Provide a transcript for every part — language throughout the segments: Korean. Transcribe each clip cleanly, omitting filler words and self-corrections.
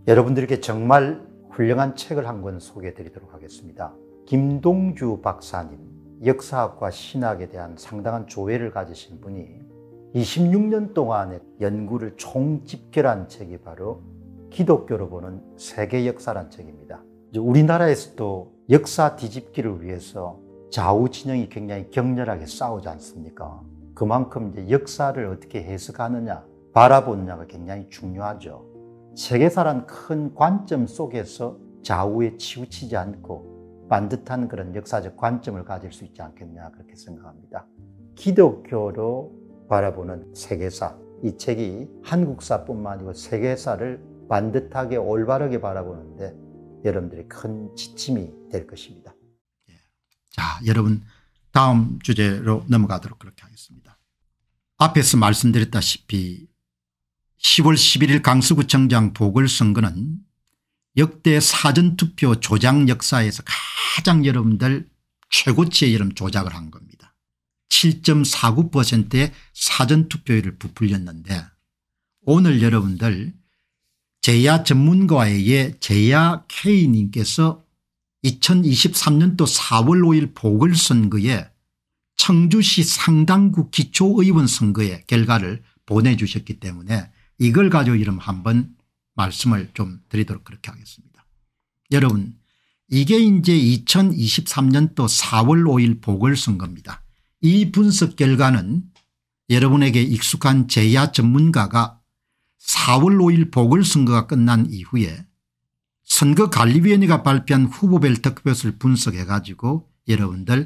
여러분들께 정말 훌륭한 책을 한 권 소개해 드리도록 하겠습니다. 김동주 박사님, 역사학과 신학에 대한 상당한 조예를 가지신 분이 26년 동안의 연구를 총집결한 책이 바로 기독교로 보는 세계 역사란 책입니다. 우리나라에서도 역사 뒤집기를 위해서 좌우 진영이 굉장히 격렬하게 싸우지 않습니까? 그만큼 이제 역사를 어떻게 해석하느냐, 바라보느냐가 굉장히 중요하죠. 세계사란 큰 관점 속에서 좌우에 치우치지 않고 반듯한 그런 역사적 관점을 가질 수 있지 않겠냐, 그렇게 생각합니다. 기독교로 바라보는 세계사, 이 책이 한국사뿐만 아니고 세계사를 반듯하게 올바르게 바라보는데 여러분들의 큰 지침이 될 것입니다. 자, 여러분 다음 주제로 넘어가도록 그렇게 하겠습니다. 앞에서 말씀드렸다시피 10월 11일 강서구청장 보궐선거는 역대 사전투표 조작 역사에서 가장 여러분들 최고치의 여러분 조작을 한 겁니다. 7.49%의 사전투표율을 부풀렸는데 오늘 여러분들 제야 전문가에 의해 제야 K님께서 2023년도 4월 5일 보궐선거에 청주시 상당구 기초의원 선거의 결과를 보내주셨기 때문에 이걸 가지고 이름 한번 말씀을 좀 드리도록 그렇게 하겠습니다. 여러분, 이게 이제 2023년도 4월 5일 보궐선거입니다. 이 분석 결과는 여러분에게 익숙한 제야 전문가가 4월 5일 보궐선거가 끝난 이후에 선거관리위원회가 발표한 후보별 득표수를 분석해 가지고 여러분들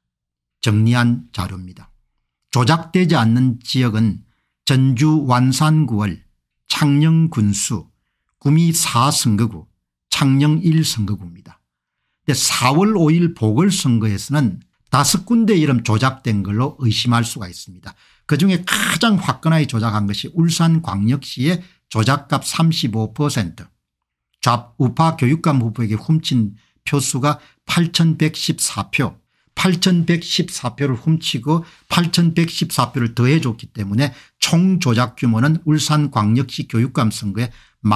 정리한 자료입니다. 조작되지 않는 지역은 전주 완산구월, 창녕 군수, 구미 4선거구, 창녕 1선거구입니다. 근데 4월 5일 보궐선거에서는 5군데 이름 조작된 걸로 의심할 수가 있습니다. 그중에 가장 화끈하게 조작한 것이 울산광역시의 조작값 35%, 좌우파 교육감 후보에게 훔친 표수가 8114표, 8114표를 훔치고 8114표를 더해줬기 때문에 총 조작 규모는 울산광역시 교육감 선거에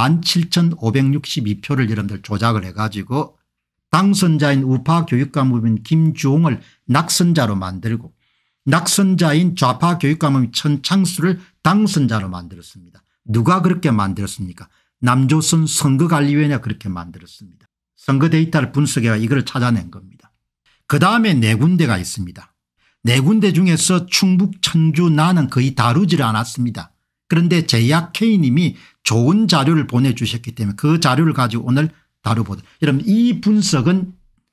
17,562표를 여러분들 조작을 해가지고 당선자인 우파 교육감 후보인 김주홍을 낙선자로 만들고 낙선자인 좌파 교육감 후보인 천창수를 당선자로 만들었습니다. 누가 그렇게 만들었습니까? 남조선 선거관리위원회가 그렇게 만들었습니다. 선거 데이터를 분석해서 이걸 찾아낸 겁니다. 그다음에 4군데가 있습니다. 4군데 중에서 충북 천주 나는 거의 다루지를 않았습니다. 그런데 제야 K님이 좋은 자료를 보내주셨기 때문에 그 자료를 가지고 오늘 다뤄보도록. 여러분 이 분석은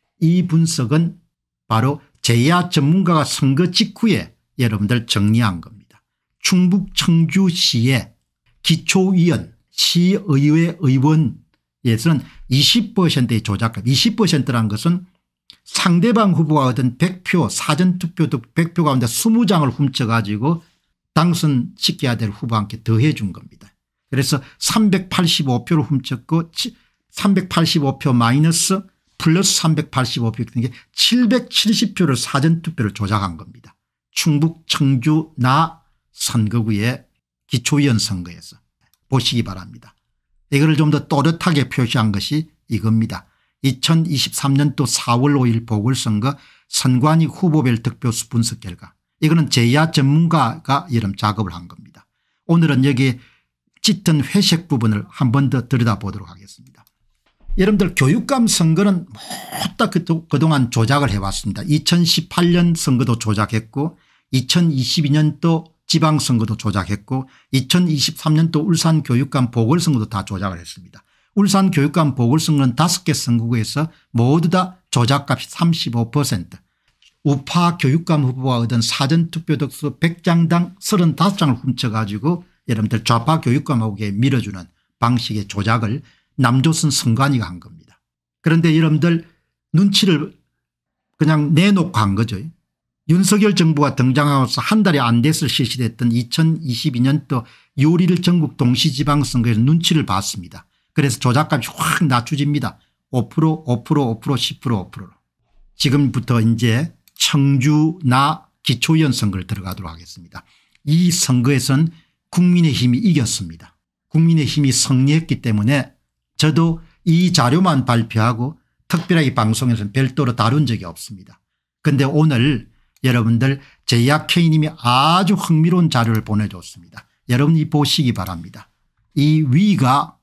바로 제야 전문가가 선거 직후에 여러분들 정리한 겁니다. 충북 청주시의 기초위원 시의회 의원에서는 20%의 조작값, 20%라는 것은 상대방 후보가 얻은 100표 사전투표 100표 가운데 20장을 훔쳐가지고 당선시켜야 될 후보와 함께 더해 준 겁니다. 그래서 385표를 훔쳤고 385표 마이너스 플러스 385표 게 770표를 사전투표를 조작한 겁니다. 충북 청주 나 선거구의 기초위원 선거에서 보시기 바랍니다. 이걸 좀 더 또렷하게 표시한 것이 이겁니다. 2023년도 4월 5일 보궐선거 선관위 후보별 득표수 분석 결과, 이거는 제야 전문가가 이런 작업을 한 겁니다. 오늘은 여기 짙은 회색 부분을 한 번 더 들여다보도록 하겠습니다. 여러분들 교육감 선거는 모두 그동안 조작을 해왔습니다. 2018년 선거도 조작했고 2022년도 지방선거도 조작했고 2023년도 울산교육감 보궐선거도 다 조작을 했습니다. 울산교육감 보궐선거는 5개 선거구에서 모두 다 조작값이 35%, 우파 교육감 후보가 얻은 사전투표 득수 100장당 35장을 훔쳐가지고 여러분들 좌파 교육감 후보에 밀어주는 방식의 조작을 남조선 선관위가 한 겁니다. 그런데 여러분들 눈치를 그냥 내놓고 한 거죠. 윤석열 정부가 등장하면서 한 달이 안 돼서 실시됐던 2022년도 6월 1일 전국 동시지방선거에서 눈치를 봤습니다. 그래서 조작값이 확 낮춰집니다. 5%, 5%, 5%, 10%, 5%로. 지금부터 이제 청주나 기초위원 선거를 들어가도록 하겠습니다. 이 선거에서는 국민의힘이 이겼습니다. 국민의힘이 승리했기 때문에 저도 이 자료만 발표하고 특별하게 방송에서는 별도로 다룬 적이 없습니다. 그런데 오늘 여러분들 제약회의님이 아주 흥미로운 자료를 보내줬습니다. 여러분이 보시기 바랍니다. 이 위가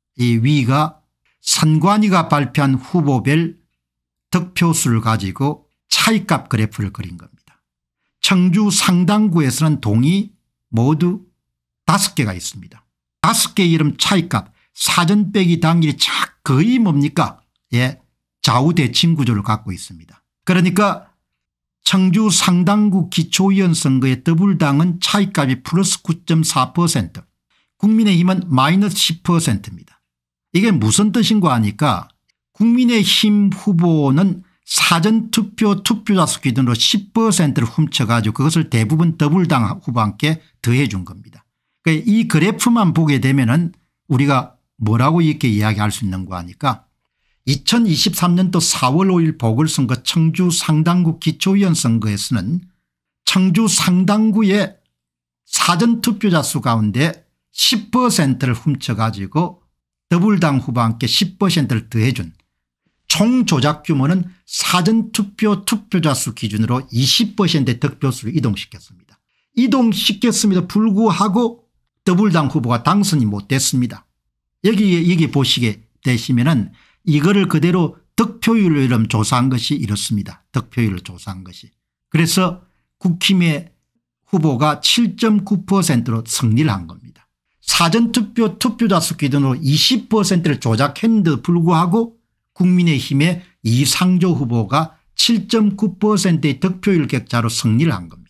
선관위가 발표한 후보별 득표수를 가지고 차이값 그래프를 그린 겁니다. 청주 상당구에서는 동이 모두 5개가 있습니다. 5개의 이름 차이값 사전 빼기 당일이 거의 뭡니까? 예, 좌우대칭 구조를 갖고 있습니다. 그러니까 청주 상당구 기초의원 선거의 더불당은 차이값이 플러스 9.4%, 국민의힘은 마이너스 10%입니다. 이게 무슨 뜻인가 하니까 국민의힘 후보는 사전투표 투표자 수 기준으로 10%를 훔쳐가지고 그것을 대부분 더불당 후보한테 더해 준 겁니다. 그러니까 이 그래프만 보게 되면은 우리가 뭐라고 이렇게 이야기할 수 있는가 하니까 2023년도 4월 5일 보궐선거 청주 상당구 기초의원 선거에서는 청주 상당구의 사전투표자 수 가운데 10%를 훔쳐가지고 더불당 후보한테 10%를 더해준 총 조작 규모는 사전투표 투표자 수 기준으로 20%의 득표수를 이동시켰습니다. 이동시켰음에도 불구하고 더불당 후보가 당선이 못됐습니다. 여기 보시게 되시면은 이거를 그대로 득표율을 조사한 것이 이렇습니다. 득표율을 조사한 것이. 그래서 국힘의 후보가 7.9%로 승리를 한 겁니다. 사전투표 투표자 수 기준으로 20%를 조작했는데도 불구하고 국민의힘의 이상조 후보가 7.9%의 득표율 격차로 승리를 한 겁니다.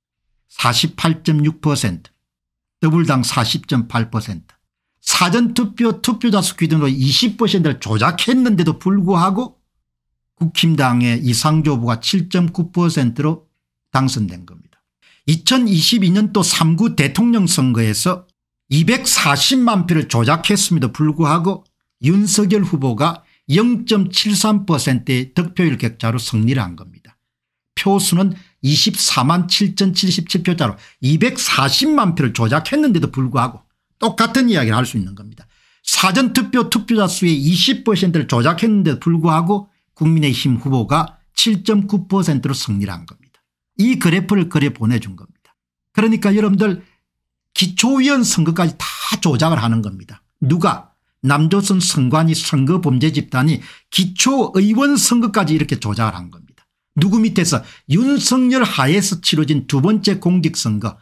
48.6%, 더불당 40.8%. 사전투표 투표자 수 기준으로 20%를 조작했는데도 불구하고 국힘당의 이상조 후보가 7.9%로 당선된 겁니다. 2022년도 3구 대통령 선거에서 240만 표를 조작했음에도 불구하고 윤석열 후보가 0.73%의 득표율 격차로 승리를 한 겁니다. 표수는 24만 7,077표자로 240만 표를 조작했는데도 불구하고 똑같은 이야기를 할 수 있는 겁니다. 사전투표 투표자 수의 20%를 조작했는데도 불구하고 국민의힘 후보가 7.9%로 승리를 한 겁니다. 이 그래프를 그려 보내준 겁니다. 그러니까 여러분들 기초의원 선거까지 다 조작을 하는 겁니다. 누가? 남조선 선관위 선거범죄집단이 기초의원 선거까지 이렇게 조작을 한 겁니다. 누구 밑에서? 윤석열 하에서 치러진 두 번째 공직선거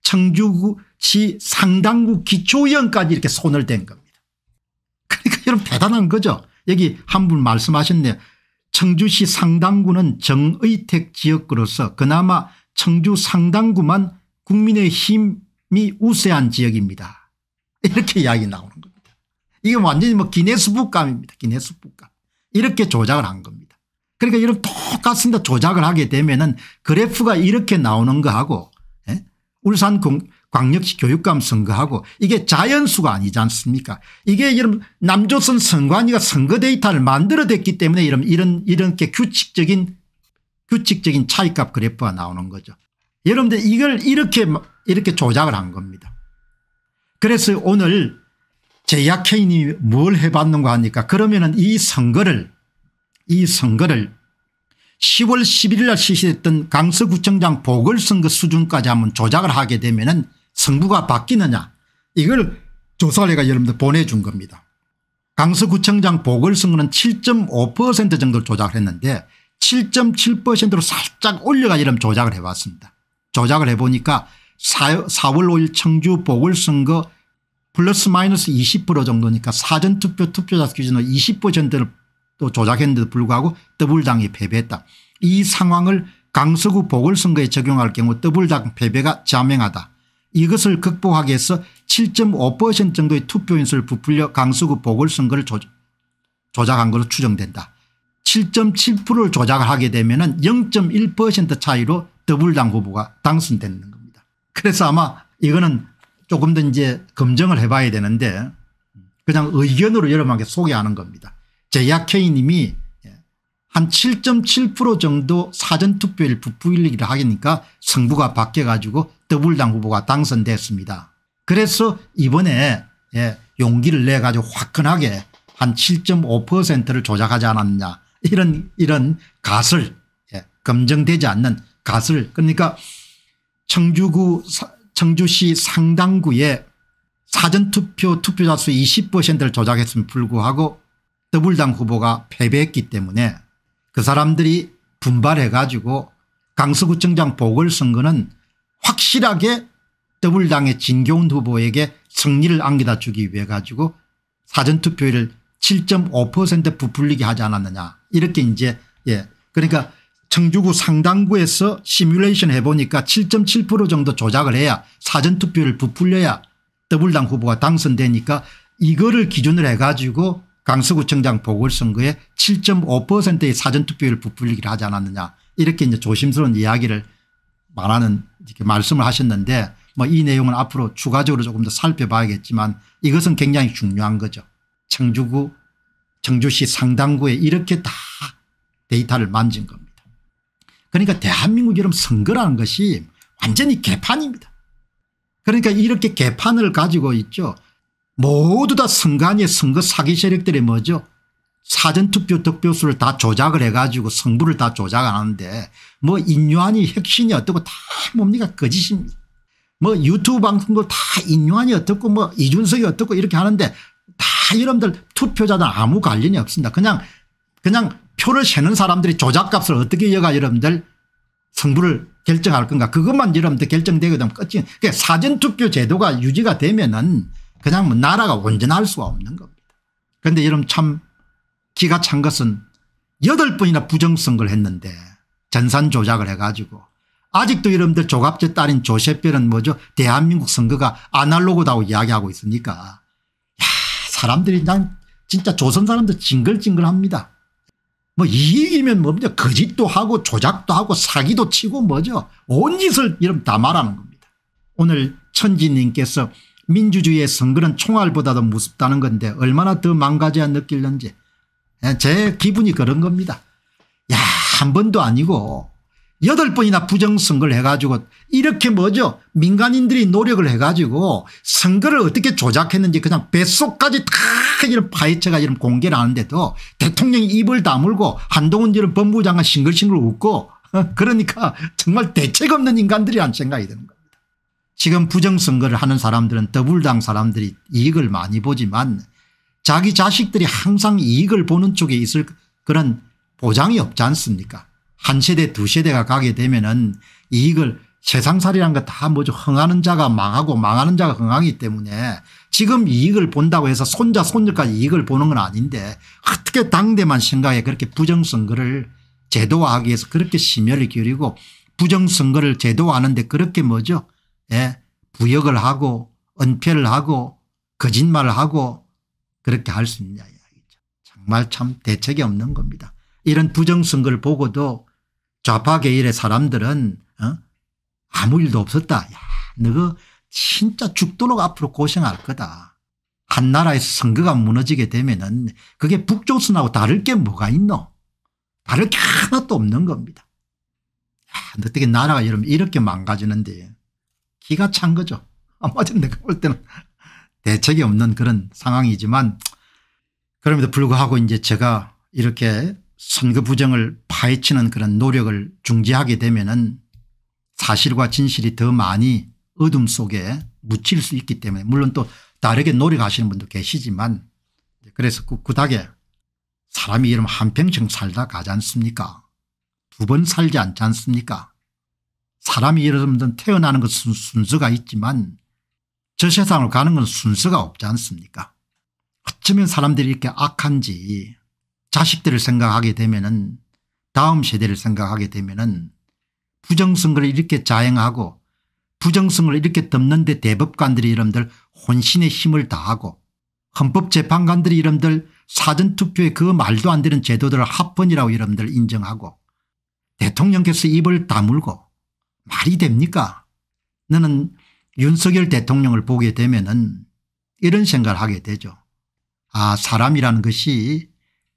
청주시 상당구 기초의원까지 이렇게 손을 댄 겁니다. 그러니까 여러분 대단한 거죠. 여기 한 분 말씀하셨네요. 청주시 상당구는 정의택 지역구로서 그나마 청주 상당구만 국민의힘이 우세한 지역입니다. 이렇게 이야기 나오는 겁니다. 이게 완전히 기네스북감입니다. 기네스북감. 이렇게 조작을 한 겁니다. 그러니까 여러분 똑같습니다. 조작을 하게 되면은 그래프가 이렇게 나오는 거하고 울산 광역시 교육감 선거하고 이게 자연수가 아니지 않습니까? 이게 여러분 남조선 선관위가 선거 데이터를 만들어냈기 때문에 이렇게 규칙적인 차이값 그래프가 나오는 거죠. 여러분들 이걸 이렇게 조작을 한 겁니다. 그래서 오늘 제약회의님이 뭘 해봤는가 하니까 그러면은 이 선거를 10월 11일 날 실시했던 강서구청장 보궐선거 수준까지 한번 조작을 하게 되면은 승부가 바뀌느냐 이걸 조사를 해가 여러분들 보내준 겁니다. 강서구청장 보궐선거는 7.5% 정도 조작을 했는데 7.7%로 살짝 올려가 여러분 조작을 해봤습니다. 조작을 해보니까 4월 5일 청주 보궐선거 플러스 마이너스 20% 정도니까 사전투표 투표자 기준으로 20%를 또 조작했는데도 불구하고 더불당이 패배했다. 이 상황을 강서구 보궐선거에 적용할 경우 더불당 패배가 자명하다. 이것을 극복하기 위해서 7.5% 정도의 투표인수를 부풀려 강서구 보궐선거를 조작한 것으로 추정된다. 7.7%를 조작을 하게 되면 0.1% 차이로 더불당 후보가 당선되는 겁니다. 그래서 아마 이거는 조금 더 이제 검증을 해봐야 되는데 그냥 의견으로 여러분에게 소개하는 겁니다. 제약회의님이 한 7.7% 정도 사전투표율 부풀리기를 하니까 승부가 바뀌어가지고 더불당 후보가 당선됐습니다. 그래서 이번에 용기를 내가지고 화끈하게 한 7.5%를 조작하지 않았느냐 이런 가설 검증되지 않는 가설 그러니까 청주시 상당구에 사전투표 투표자 수 20%를 조작했음에 불구하고 더불당 후보가 패배했기 때문에 그 사람들이 분발해 가지고 강서구청장 보궐선거는 확실하게 더불당의 진교훈 후보에게 승리를 안겨다 주기 위해 가지고 사전투표율을 7.5% 부풀리게 하지 않았느냐 이렇게 이제 그러니까 청주구 상당구에서 시뮬레이션 해보니까 7.7% 정도 조작을 해야 사전투표를 부풀려야 더불당 후보가 당선되니까 이거를 기준으로 해가지고 강서구청장 보궐선거에 7.5%의 사전투표율을 부풀리기를 하지 않았느냐 이렇게 이제 조심스러운 이야기를 이렇게 말씀을 하셨는데 뭐 이 내용은 앞으로 추가적으로 조금 더 살펴봐야겠지만 이것은 굉장히 중요한 거죠. 청주시 상당구에 이렇게 다 데이터를 만진 겁니다. 그러니까 대한민국 여러분 선거라는 것이 완전히 개판입니다. 그러니까 이렇게 개판을 가지고 있죠. 모두 다 선거 아니에 선거 사기 세력들이 뭐죠. 사전투표 득표수를 다 조작을 해가지고 성부를 다 조작하는데 뭐 인유한이 혁신이 어떻고 다 뭡니까 거짓입니다. 뭐 유튜브 방송도 다 인유한이 어떻고 뭐 이준석이 어떻고 이렇게 하는데 다 여러분들 투표자들 아무 관련이 없습니다. 그냥 표를 세는 사람들이 조작값을 어떻게 여가 여러분들 성부를 결정할 건가 그것만 여러분들 결정되게 되면 끝이. 그러니까 사전투표 제도가 유지가 되면은 그냥 뭐 나라가 온전할 수가 없는 겁니다. 그런데 여러분 참 기가 찬 것은 8번이나 부정선거를 했는데 전산 조작을 해가지고 아직도 여러분들 조갑제 딸인 조셉별은 뭐죠 대한민국 선거가 아날로그다고 이야기하고 있으니까 야 사람들이 난 진짜 조선 사람들 징글징글합니다. 뭐 이익이면 뭡니까 거짓도 하고 조작도 하고 사기도 치고 뭐죠 온 짓을 여러분 다 말하는 겁니다. 오늘 천지님께서 민주주의의 선거는 총알보다도 무섭다는 건데 얼마나 더 망가져야 느낄는지 제 기분이 그런 겁니다. 야, 한 번도 아니고 8번이나 부정선거를 해가지고 이렇게 뭐죠 민간인들이 노력을 해가지고 선거를 어떻게 조작했는지 그냥 뱃속까지 다 이런 파헤쳐가 이런 공개를 하는데도 대통령이 입을 다물고 한동훈 이런 법무부 장관 싱글싱글 웃고 그러니까 정말 대책 없는 인간들이라는 생각이 드는 겁니다. 지금 부정선거를 하는 사람들은 더불당 사람들이 이익을 많이 보지만 자기 자식들이 항상 이익을 보는 쪽에 있을 그런 보장이 없지 않습니까? 한 세대 두 세대가 가게 되면은 이익을 세상살이란 거 다 뭐죠 흥하는 자가 망하고 망하는 자가 흥하기 때문에 지금 이익을 본다고 해서 손자 손녀까지 이익을 보는 건 아닌데 어떻게 당대만 생각해 그렇게 부정선거를 제도화하기 위해서 그렇게 심혈을 기울이고 부정선거를 제도화하는데 그렇게 뭐죠 부역을 하고 은폐를 하고 거짓말을 하고 그렇게 할 수 있냐 이야기죠. 정말 참 대책이 없는 겁니다. 이런 부정선거를 보고도 좌파 계열의 사람들은 아무 일도 없었다. 야, 너가 진짜 죽도록 앞으로 고생할 거다. 한 나라에서 선거가 무너지게 되면은 그게 북조선하고 다를 게 뭐가 있노. 다를 게 하나도 없는 겁니다. 야, 어떻게 나라가 이렇게 망가지는데 기가 찬 거죠. 아마도 내가 볼 때는 대책이 없는 그런 상황이지만 그럼에도 불구하고 이제 제가 이렇게 선거 부정을 파헤치는 그런 노력을 중지하게 되면은 사실과 진실이 더 많이 어둠 속에 묻힐 수 있기 때문에 물론 또 다르게 노력하시는 분도 계시지만 그래서 굳하게 사람이 이러면 한평생 살다 가지 않습니까? 2번 살지 않지 않습니까? 사람이 여러분들 태어나는 것은 순서가 있지만 저 세상을 가는 건 순서가 없지 않습니까? 어쩌면 사람들이 이렇게 악한지 자식들을 생각하게 되면은 다음 세대를 생각하게 되면은 부정선거를 이렇게 자행하고 부정선거를 이렇게 덮는데 대법관들이 여러분들 혼신의 힘을 다하고 헌법재판관들이 여러분들 사전투표에 그 말도 안 되는 제도들을 합헌이라고 여러분들 인정하고 대통령께서 입을 다물고 말이 됩니까? 너는 윤석열 대통령을 보게 되면은 이런 생각을 하게 되죠. 아, 사람이라는 것이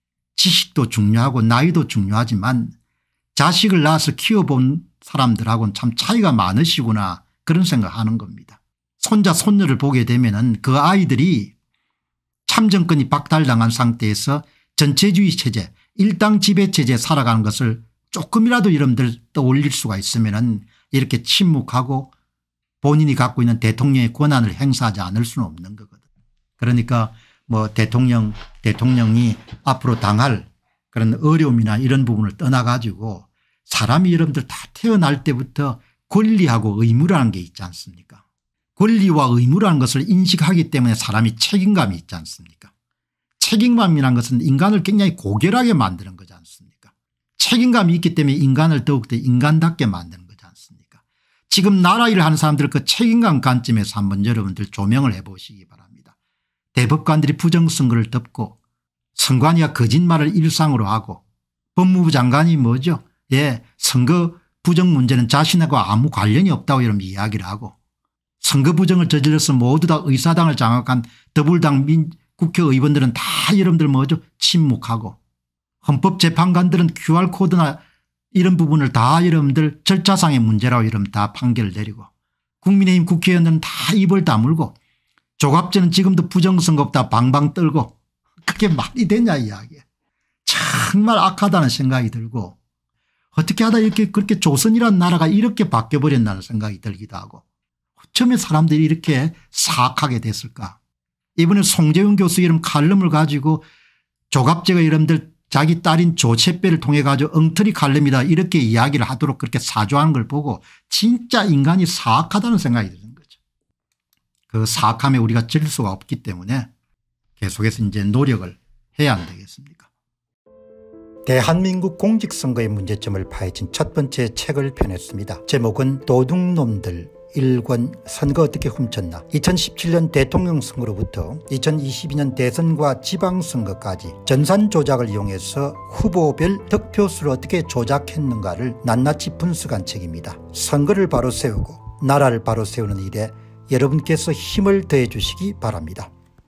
지식도 중요하고 나이도 중요하지만 자식을 낳아서 키워본 사람들하고는 참 차이가 많으시구나 그런 생각을 하는 겁니다. 손자 손녀를 보게 되면은 그 아이들이 참정권이 박탈당한 상태에서 전체주의 체제 일당 지배체제에 살아가는 것을 조금이라도 여러분들 떠올릴 수가 있으면 이렇게 침묵하고 본인이 갖고 있는 대통령의 권한을 행사하지 않을 수는 없는 거거든. 그러니까 뭐 대통령이 앞으로 당할 그런 어려움이나 이런 부분을 떠나가지고 사람이 여러분들 다 태어날 때부터 권리하고 의무라는 게 있지 않습니까? 권리와 의무라는 것을 인식하기 때문에 사람이 책임감이 있지 않습니까? 책임감이라는 것은 인간을 굉장히 고결하게 만드는 거지 않습니까? 책임감이 있기 때문에 인간을 더욱더 인간답게 만드는 거지 않습니까? 지금 나라 일을 하는 사람들 그 책임감 관점에서 한번 여러분들 조명을 해보시기 바랍니다. 대법관들이 부정선거를 덮고 선관위가 거짓말을 일상으로 하고 법무부 장관이 뭐죠? 예, 선거 부정 문제는 자신하고 아무 관련이 없다고 이런 이야기를 하고 선거 부정을 저질러서 모두 다 의사당을 장악한 더불당 국회의원들은 다 여러분들 뭐죠? 침묵하고 헌법재판관들은 QR코드나 이런 부분을 다 여러분들 절차상의 문제라고 이러면 다 판결을 내리고 국민의힘 국회의원들은 다 입을 다물고 조갑제는 지금도 부정선거 없다 방방 떨고 그게 말이 되냐 이야기에 정말 악하다는 생각이 들고 어떻게 하다 이렇게 그렇게 조선이라는 나라가 이렇게 바뀌어버렸나는 생각이 들기도 하고 어쩌면 사람들이 이렇게 사악하게 됐을까. 이번에 송재훈 교수 이런 칼럼을 가지고 조갑제가 여러분들 자기 딸인 조채배를 통해 가지고 엉터리 칼럼이다 이렇게 이야기를 하도록 그렇게 사조하는 걸 보고 진짜 인간이 사악하다는 생각이 드는 거죠. 그 사악함에 우리가 질 수가 없기 때문에 계속해서 이제 노력을 해야 안 되겠습니까? 대한민국 공직선거의 문제점을 파헤친 첫 번째 책을 펴냈습니다. 제목은 도둑놈들 1권 선거 어떻게 훔쳤나. 2017년 대통령 선거로부터 2022년 대선과 지방선거까지 전산 조작을 이용해서 후보별 득표수를 어떻게 조작했는가를 낱낱이 분석한 책입니다. 선거를 바로 세우고 나라를 바로 세우는 일에 여러분께서 힘을 더해 주시기 바랍니다.